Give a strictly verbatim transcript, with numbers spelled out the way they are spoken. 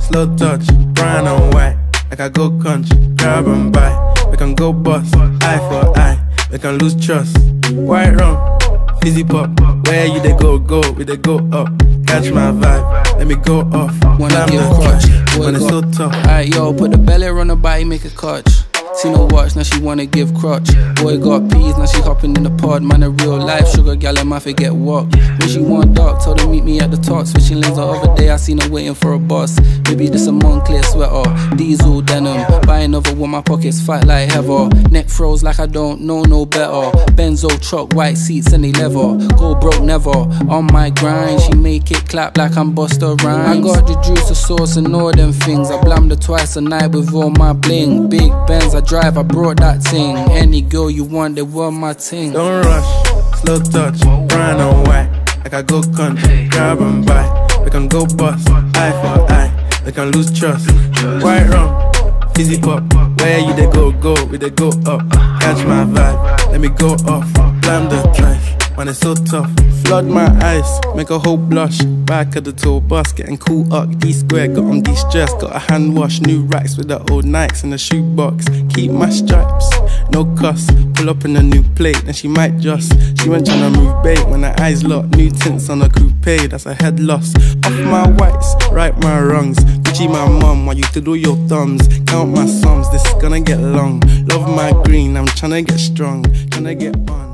slow touch, brown and white. Like I go country, grab and buy. We can go bust, eye for eye. We can lose trust. White rum, fizzy pop. Where you they go, go, we they go up. Catch my vibe, let me go off. Wanna give crutch, when it's so tough. Alright, yo, put the belly on the body, make a clutch. See no watch, now she wanna give crutch. Boy got peas, now she hopping in the pod. Man, a real life sugar gal, I might forget what. When she want dark, told her meet me at the top. Switching lanes the other day, I seen her waiting for a bus. Maybe this a Moncler sweater, diesel denim. Buy another with my pockets, fight like heather. Neck froze like I don't know no better. Benzo truck, white seats and they leather. Go broke never, on my grind. She make it clap like I'm Busta Rhymes. I got the juice, the sauce and all them things. I blammed her twice a night with all my bling. Big Benz, I drive, I brought that thing. Any girl you want, they want my thing. Don't rush, slow touch, brown and white. Like I go country, grab and buy. We can go bust, eye for eye. We can lose trust. White rum, fizzy pop. Where you they go, go, we they go up. Catch my vibe, let me go off. Blam the drive, man it's so tough. Flood my eyes, make a whole blush. Back of the tour bus, getting cool up. D-square, got on de-stress. Got a hand wash, new racks with the old Nikes in the shoebox. Keep my stripes, no cuss. Pull up in a new plate, then she might just. She went tryna move bait when her eyes locked. New tints on a coupe, that's a head loss. Off my whites, right my wrongs. Gucci my mum, while you to do your thumbs. Count my sums, this is gonna get long. Love my green, I'm tryna get strong. Tryna get on.